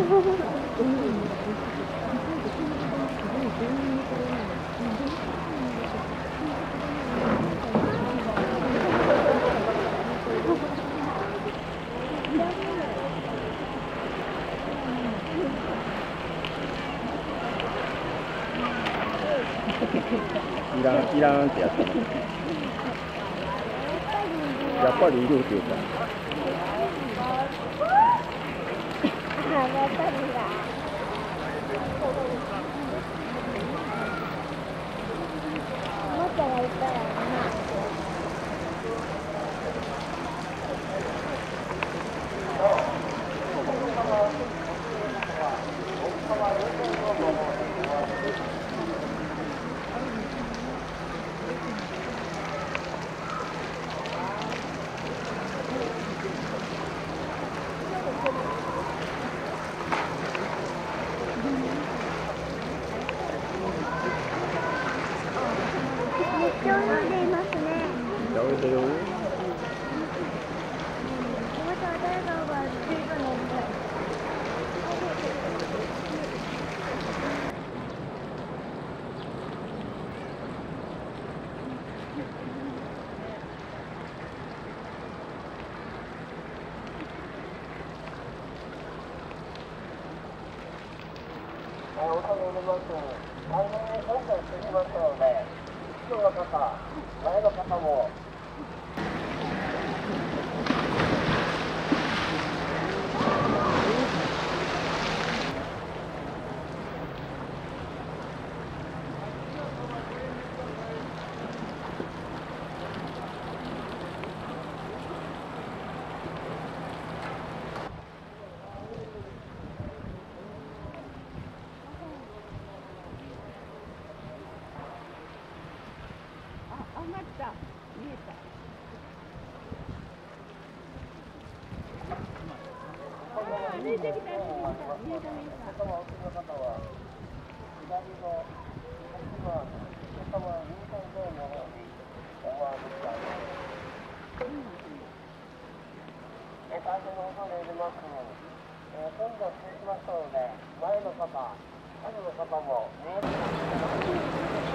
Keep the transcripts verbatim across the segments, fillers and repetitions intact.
いらん、いらんってやったの。やっぱりいるって言うか。 お下げ入れます。安全に操作していきますので、後ろの方、前の方も。 上がった。見えた。歩いてきた。見えた見えた。 頭を奥の方は左の奥側の頭の右手の方に思われてください。え、大変な恐れ入れます。え、今度は続きましたので、前の方、後の方も見えるかもしれません。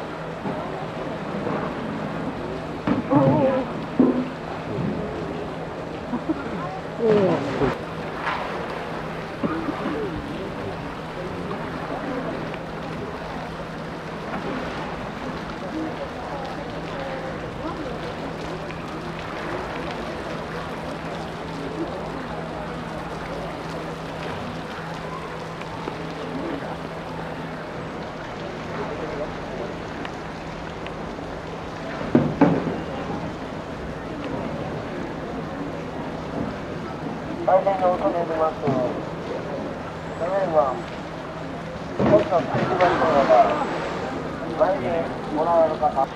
大変な恐れ入れます。ただいま、本日続きましたので、前にご覧の方。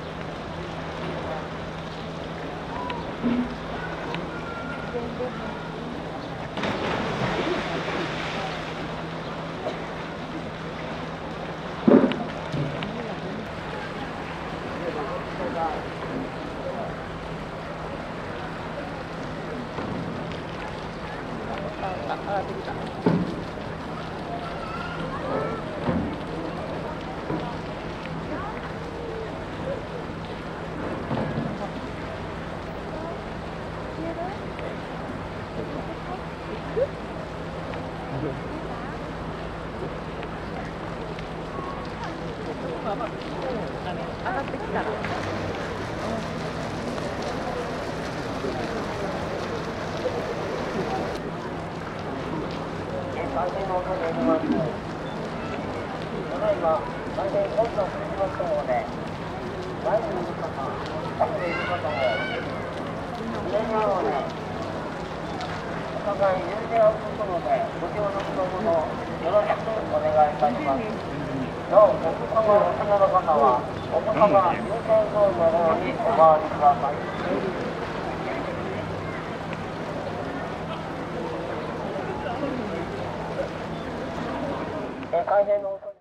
上がってきた。上がってきたら。 大変な恐れ入れます。ただいま、大変本日続きましたので、前にいる方、後にいる方も、上にあるので、お互い譲り合うことので、ご協力のほど、よろしくお願いいたします。なお、お子様、お子様の方は、お子様、優先ゾーンの方にお回りください。大変な